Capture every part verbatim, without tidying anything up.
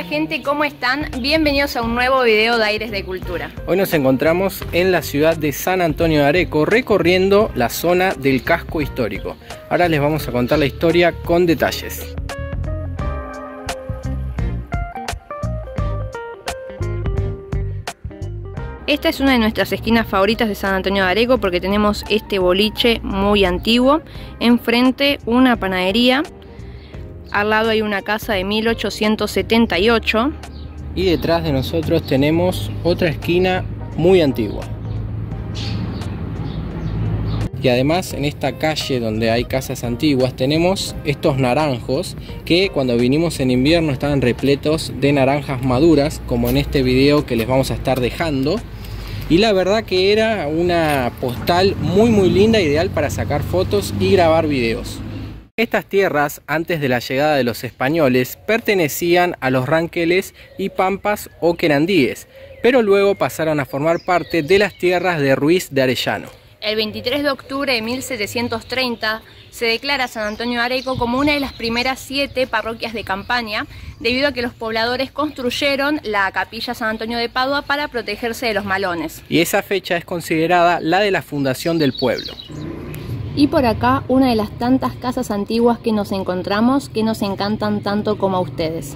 Hola gente, ¿cómo están? Bienvenidos a un nuevo video de Aires de Cultura. Hoy nos encontramos en la ciudad de San Antonio de Areco, recorriendo la zona del casco histórico. Ahora les vamos a contar la historia con detalles. Esta es una de nuestras esquinas favoritas de San Antonio de Areco porque tenemos este boliche muy antiguo, enfrente una panadería, al lado hay una casa de mil ochocientos setenta y ocho y detrás de nosotros tenemos otra esquina muy antigua. Y además en esta calle donde hay casas antiguas tenemos estos naranjos que cuando vinimos en invierno estaban repletos de naranjas maduras, como en este video que les vamos a estar dejando. Y la verdad que era una postal muy muy linda, ideal para sacar fotos y grabar videos. Estas tierras, antes de la llegada de los españoles, pertenecían a los ranqueles y pampas o querandíes, pero luego pasaron a formar parte de las tierras de Ruiz de Arellano. El veintitrés de octubre de mil setecientos treinta se declara San Antonio de Areco como una de las primeras siete parroquias de campaña, debido a que los pobladores construyeron la capilla San Antonio de Padua para protegerse de los malones. Y esa fecha es considerada la de la fundación del pueblo. Y por acá una de las tantas casas antiguas que nos encontramos que nos encantan tanto como a ustedes.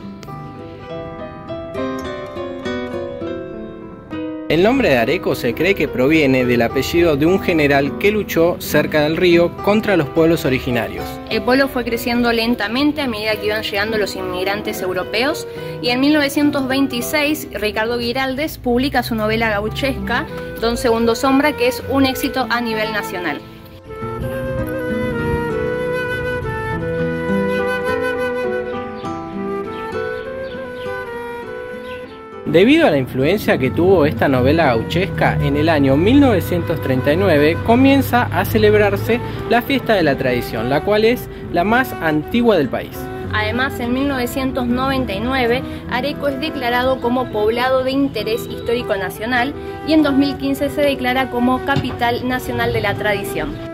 El nombre de Areco se cree que proviene del apellido de un general que luchó cerca del río contra los pueblos originarios. El pueblo fue creciendo lentamente a medida que iban llegando los inmigrantes europeos y en mil novecientos veintiséis Ricardo Guiraldes publica su novela gauchesca Don Segundo Sombra, que es un éxito a nivel nacional. Debido a la influencia que tuvo esta novela gauchesca, en el año mil novecientos treinta y nueve comienza a celebrarse la fiesta de la tradición, la cual es la más antigua del país. Además, en mil novecientos noventa y nueve, Areco es declarado como poblado de interés histórico nacional y en dos mil quince se declara como capital nacional de la tradición.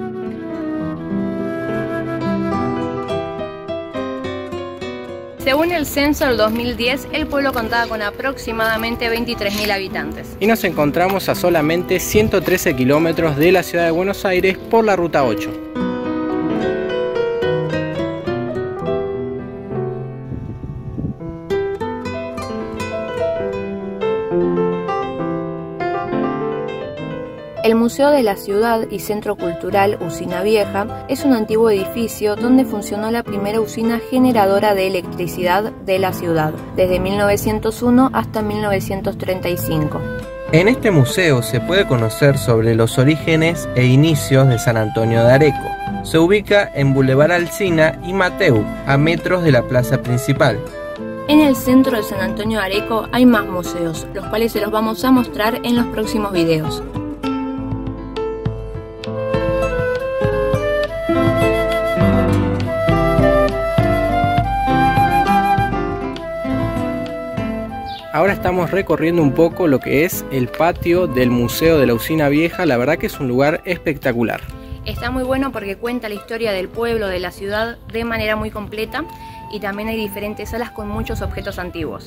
Según el censo del dos mil diez, el pueblo contaba con aproximadamente veintitrés mil habitantes. Y nos encontramos a solamente ciento trece kilómetros de la ciudad de Buenos Aires por la ruta ocho. El Museo de la Ciudad y Centro Cultural Usina Vieja es un antiguo edificio donde funcionó la primera usina generadora de electricidad de la ciudad, desde mil novecientos uno hasta mil novecientos treinta y cinco. En este museo se puede conocer sobre los orígenes e inicios de San Antonio de Areco. Se ubica en Boulevard Alsina y Mateu, a metros de la plaza principal. En el centro de San Antonio de Areco hay más museos, los cuales se los vamos a mostrar en los próximos videos. Ahora estamos recorriendo un poco lo que es el patio del Museo de la Usina Vieja. La verdad que es un lugar espectacular. Está muy bueno porque cuenta la historia del pueblo, de la ciudad, de manera muy completa y también hay diferentes salas con muchos objetos antiguos.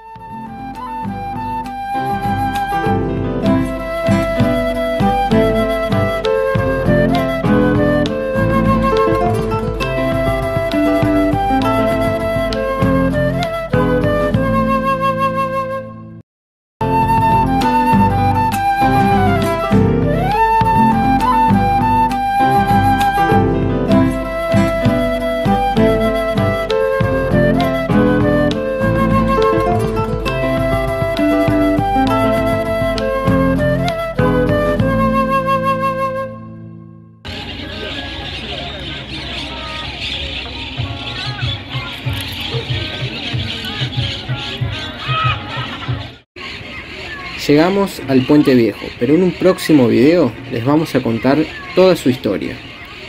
Llegamos al Puente Viejo, pero en un próximo video les vamos a contar toda su historia.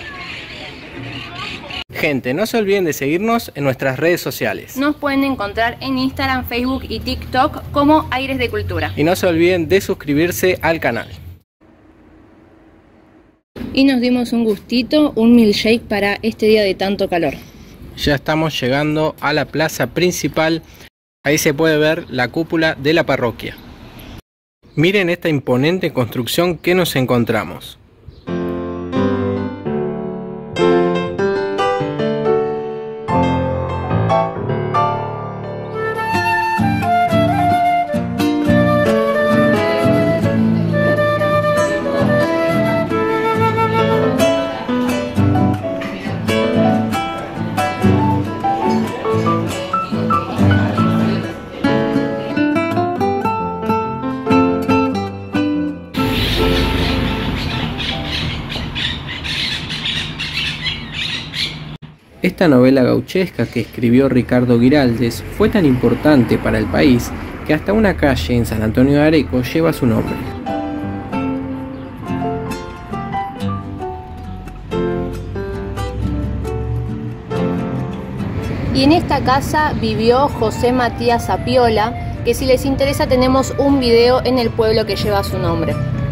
Gente, no se olviden de seguirnos en nuestras redes sociales. Nos pueden encontrar en Instagram, Facebook y TikTok como Aires de Cultura. Y no se olviden de suscribirse al canal. Y nos dimos un gustito, un milkshake para este día de tanto calor. Ya estamos llegando a la plaza principal Ahí se puede ver la cúpula de la parroquia. Miren esta imponente construcción que nos encontramos. Esta novela gauchesca que escribió Ricardo Giraldes fue tan importante para el país que hasta una calle en San Antonio de Areco lleva su nombre. Y en esta casa vivió José Matías Apiola, que si les interesa tenemos un video en el pueblo que lleva su nombre.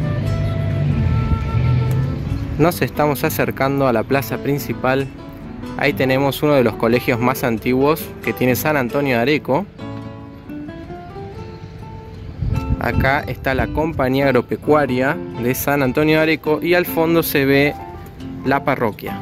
Nos estamos acercando a la plaza principal. Ahí tenemos uno de los colegios más antiguos que tiene San Antonio de Areco. Acá está la compañía agropecuaria de San Antonio de Areco y al fondo se ve la parroquia.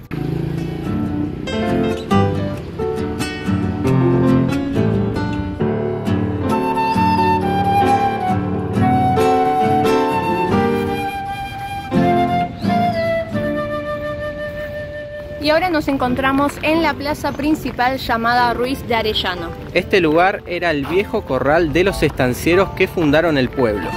Y ahora nos encontramos en la plaza principal llamada Ruiz de Arellano. Este lugar era el viejo corral de los estancieros que fundaron el pueblo.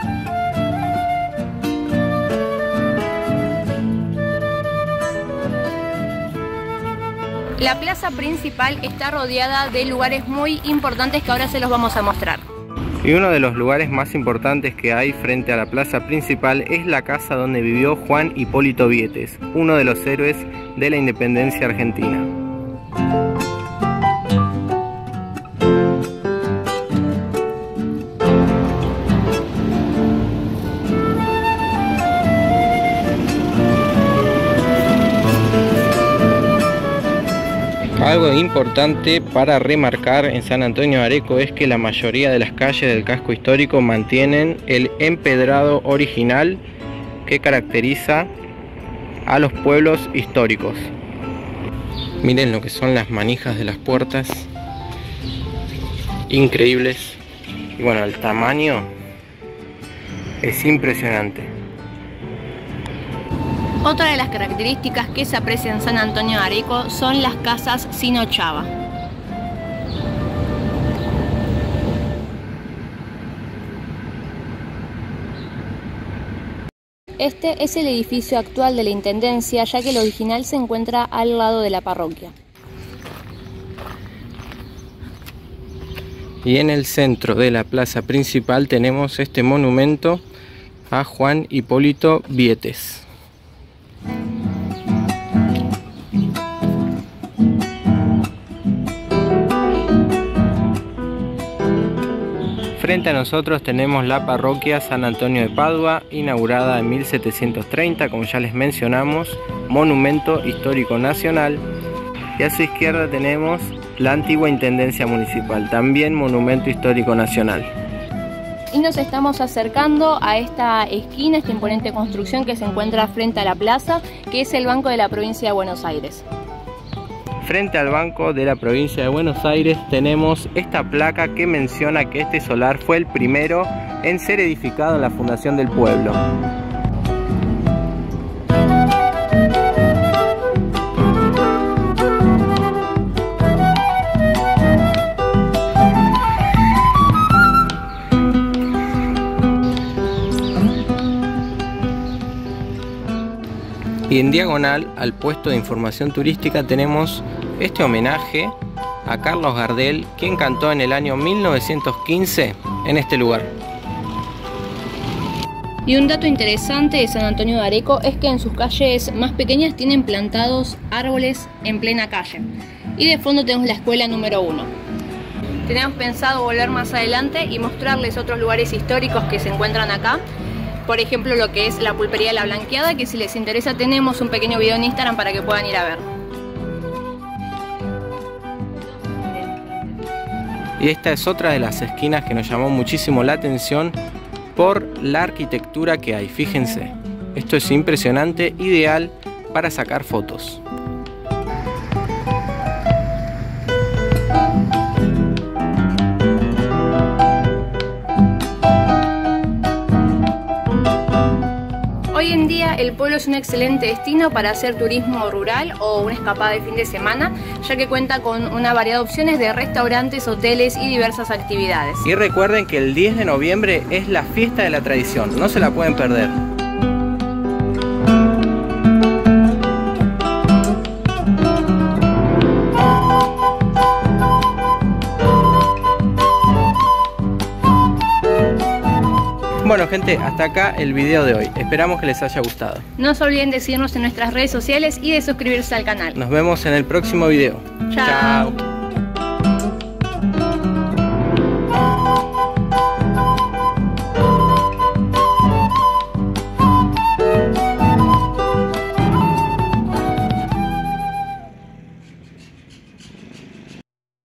La plaza principal está rodeada de lugares muy importantes que ahora se los vamos a mostrar. Y uno de los lugares más importantes que hay frente a la plaza principal es la casa donde vivió Juan Hipólito Vietes, uno de los héroes de la independencia argentina. Algo importante para remarcar en San Antonio de Areco es que la mayoría de las calles del casco histórico mantienen el empedrado original que caracteriza a los pueblos históricos. Miren lo que son las manijas de las puertas, increíbles, y bueno, el tamaño es impresionante. Otra de las características que se aprecia en San Antonio de Areco son las casas sin ochava. Este es el edificio actual de la Intendencia, ya que el original se encuentra al lado de la parroquia. Y en el centro de la plaza principal tenemos este monumento a Juan Hipólito Vietes. Frente a nosotros tenemos la parroquia San Antonio de Padua, inaugurada en mil setecientos treinta, como ya les mencionamos, monumento histórico nacional. Y a su izquierda tenemos la antigua Intendencia Municipal, también monumento histórico nacional. Y nos estamos acercando a esta esquina, esta imponente construcción que se encuentra frente a la plaza, que es el Banco de la Provincia de Buenos Aires. Frente al Banco de la Provincia de Buenos Aires tenemos esta placa que menciona que este solar fue el primero en ser edificado en la fundación del pueblo. Y en diagonal al puesto de información turística tenemos este homenaje a Carlos Gardel, quien cantó en el año mil novecientos quince en este lugar. Y un dato interesante de San Antonio de Areco es que en sus calles más pequeñas tienen plantados árboles en plena calle. Y de fondo tenemos la escuela número uno. Tenemos pensado volver más adelante y mostrarles otros lugares históricos que se encuentran acá. Por ejemplo, lo que es la pulpería La Blanqueada, que si les interesa tenemos un pequeño video en Instagram para que puedan ir a ver. Y esta es otra de las esquinas que nos llamó muchísimo la atención por la arquitectura que hay. Fíjense, esto es impresionante, ideal para sacar fotos. Hoy en día el pueblo es un excelente destino para hacer turismo rural o una escapada de fin de semana, ya que cuenta con una variedad de opciones de restaurantes, hoteles y diversas actividades. Y recuerden que el diez de noviembre es la fiesta de la tradición, no se la pueden perder. Bueno gente, hasta acá el video de hoy. Esperamos que les haya gustado. No se olviden de seguirnos en nuestras redes sociales y de suscribirse al canal. Nos vemos en el próximo video. Chao. Chao.